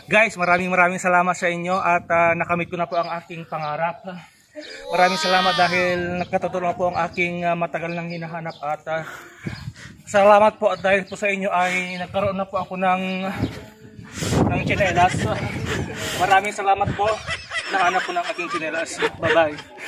Guys, maraming salamat sa inyo at nakamit ko na po ang aking pangarap. Maraming salamat dahil nagkatutulong po ang aking matagal nang hinahanap at salamat po at dahil po sa inyo ay nagkaroon na po ako ng tsinelas. Maraming salamat po. Nahanap po ng aking tsinelas. Bye bye.